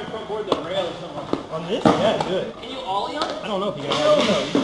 try to front board the rail or something. On this? Yeah, good. Can you ollie on it? I don't know if you can.